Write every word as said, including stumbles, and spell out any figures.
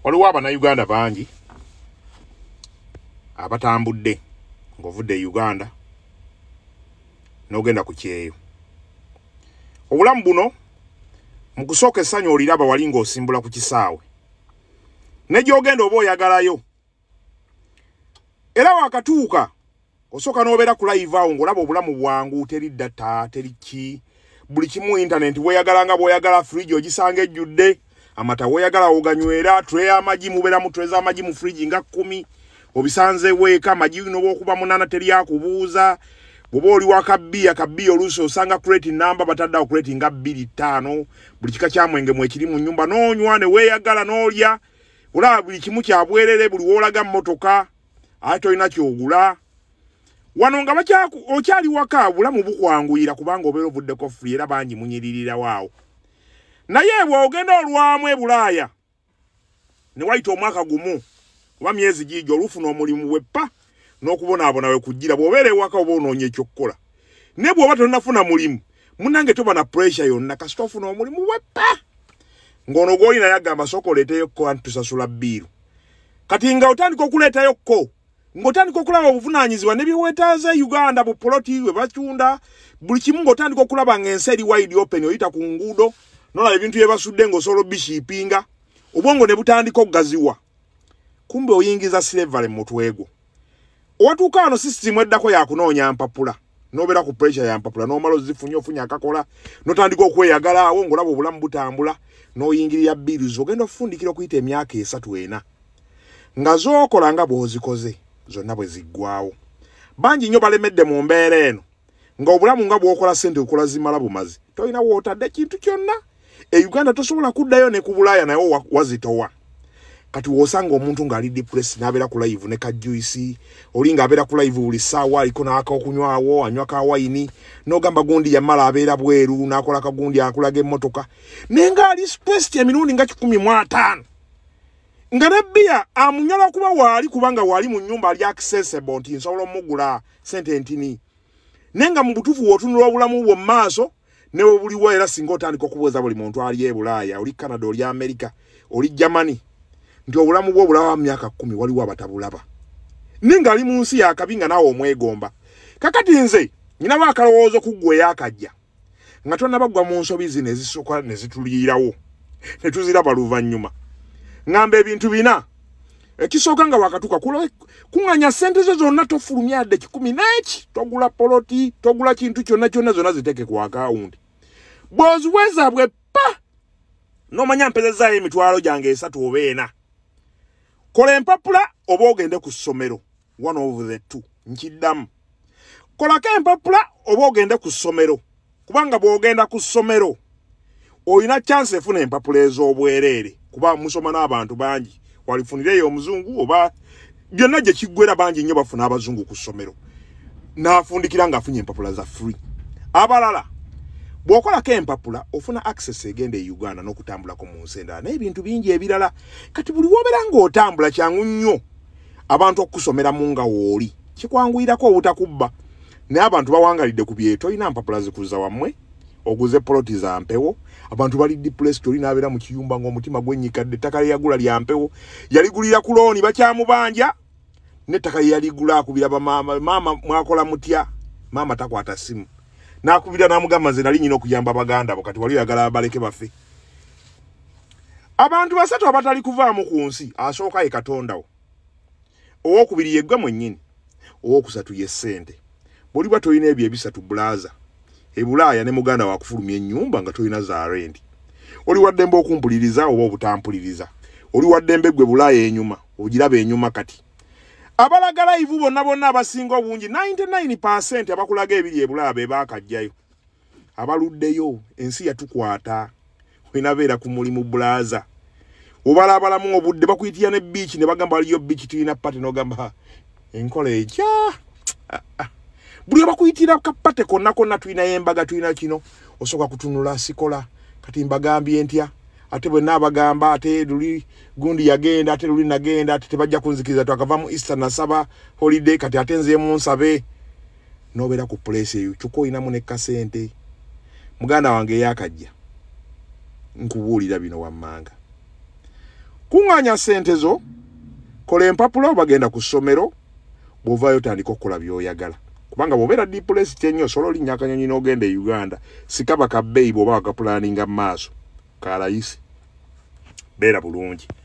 Waliwo Abannayuganda bangi abatambudde ng'ovudde Uganda n'ogenda ku kyeyo. Obulamu buno mu kusooka essanyu oliraba wali ng'osimbula ku kisaawe. Ne gy'ogenda oba oyagalayo. Era wakatuuka osooka n'obeera ku live awo ng'olaba obulamu bwangu, teri data, teri ki, buli kimu internet, weeyagala nga bw'oyagala fridge ogisanga ejjudde, amata weeyagala oganywera, tray y'amagi mubeera mu tray z'amagi mu fridge nga kkumi, obisanze weeka, amagi n'oba okuba munaana teri akubuuza. Bw'oba oli wa kabbiya, kabbiya oluusi osanga crate namba bataddawo crate nga bbiri ttaano, buli kika kya mwenge mwekiri mu nnyumba, n'onywa ne weeyagala n'olya, olaba buli kimu kya bwerere, buli woolaga mmotoka, ate tolina ky'ogula. Wano nga bakyaku okyali waka bulamu bukwanguyira kubanga obeera ovuddeko free era bangi munyiririra waawo. Naye bw'ogenda olwamu e Bulaaya ne wayita omwaka gumu oba myezi giijo olufuna omulimu weppa n'okubonaabona we kujjira bw'obeera ewaka oba onoonya ekyokukola. Ne bw'oba tonnafuna mulimu munnange toba na pressure yonna kasita ofuna omulimu weppa. Ng'ono gw'oli naye agamba sooka oleeteyo kko anti tusasula bbiiru. Kati nga otandika okuleetayo kko ng'otandika okulaba obuvunaanyizibwa ne byeweetaaza Uganda bu poloti we batunda buli kimu ng'otandika okulaba ng'ensi eri wide open oyita ku nguudo n'olaba ebintu bye basudde ng'osobola obbishiipinga obwongo ne butandika okugaziwa. Kumbe oyingiza slavery mu mutwe gwo. Owatuuka wano system eddako yakunoonya mpapula n'obeera ku pressure ya mpapula n'omala ozifunye ofunye akakola n'otandika okweyagala awo ng'olaba obulamu butambula n'oyingirira bills ogenda okufundikira okuyita emyaka esatu ena nga zookola nga bw'ozikoze zonna bwe ziggwawo. Bangi nnyo balemedde mu mbeera eno nga obulamu nga bw'okola ssente okola zimala bumazi tolina wootadde kintu kyonna. E Uganda tosobola kuddayo ne ku Bulaaya naye wazitowa. Kati wosanga omuntu ng'ali depressed n'abeera ku live ne kajuisi, oli ng'abeera ku live buli ssaawa aliko n'akaokunywawo anywa ka wayini, n'ogamba gundi yamala abeera bweru n'akola kagundi akulaga emmotoka naye ng'ali stressed emirundi nga kikumi mu ataano. Nga ne bbiya amunyola kuba waali kubanga waali mu nnyumba ali accessible nti nsobola omugula sente ntini. Naye nga mu butuufu w'otunula obulamu bwo mu maaso ne bwe buliwo era singa otandika okubuuza buli muntu ali e Bulaaya, oli Canada, oli America, oli Germany, nti obulamu bwo obulaba mu myaka kkumi waliwo abatabulaba. Naye ng'ali mu nsi yakabi nga naawe omwegomba. Kakati nze nyinabo akalowoozo ku ggwe eyakajja nga tonnabagwa mu nsobi zino ezisooka ne zituliirawo ne tuziraba luvannyuma. Ngamba ebintu bina ekisooka nga wakatuuka kuŋŋanya ssente zo zonna tofulumya yadde kikumi n'eki, togula poloti, togula kintu kyonna kyonna zonna ziteeke ku akawunti. Bw'oziweza bwe pa n'omanya mpezezaayo emitwalo gyange esatu oba ena. Kola empapula oba ogende ku ssomero, one of the two, nkiddamu. Kolako empapula oba ogende ku ssomero kubanga bw'ogenda ku ssomero oyina chance efuna empapula ez'obwereere kuba musoma n'abantu bangi walifunireyo omuzungu oba byonna gye kiggwera bangi nnyo bafuna abazungu ku ssomero n'afundikira ng'afunye empapula za free. Abalala bw'okolako empapula ofuna access egenda e Uganda n'okutambulako mu nsi endala n'ebintu bingi ebirala. Kati buli wobeera ng'otambula kyangu nnyo abantu okusomera mu nga wooli kikwanguyirako obutakubba. Naye abantu bawangalidde ku byeto olina mpapula zikuza wammwe oguze poloti za mpewo. Abantu bali depressed oli n'abeera mu kiyumba ng'omutima gwennyikadde ettaka lye yagula lya mpewo yaligulira ku looni bakyamubanja n'ettaka lye yaligula akubira bamaama, maama mwakola mutya? Maama takwata simu n'akubira n'amugamba nze nali nyina okuyamba baganda bo kati wali oyagala baleke bafe. Abantu basatu abatali kuvaamu ku nsi asooka ye Katonda wo, owookubiri ye ggwe mwennyini, owookusatu ye ssente. Bw'oli bwa tolina ebyo ebisatu bulaaza e Bulaaya ne muganda wakufulumya ennyumba nga tolina za rent. Oli waddembe okumpuliriza oba obutampuliriza, oli waddembe ggwe Bulaaya enyuma ogiraba enyuma. Kati abalagala ivu bonna bonna abasinga obungi ninety-nine percent abakulaga ebiri e Bulaaya be baakajjayo. Abaluddeyo ensi yatukwata olina beera ku mulimu bulaaza. Obalabalamu obudde bakuyitira ne beach ne bagamba waliyo beach tulina pate n'ogamba enkola ejja. Buli abakuyitira kapate konna konna tulina embaga tulina kino osooka kutunula sikola kati mbagambye ntya ate bwe naabagamba ate luli gundi yagenda ate luli nagenda ate tebajja kunzikiriza twakava mu Easter nasaba holiday kati ate nzeemu nsabe n'obeera ku place eyo kyokka olinamu ne kasente. Muganda wange yakajja nkubuulira bino wammanga kunganya sente zo kola empapula bagenda ku ssomero bw'ovaayo tandika okukola by'oyagala kubanga bw'obeera depressed ennyo osobola olinnya akanyonyi n'ogenda e Uganda sikaba kabbeeyi bw'oba wagapulaninga mu maaso kalayisi beera bulungi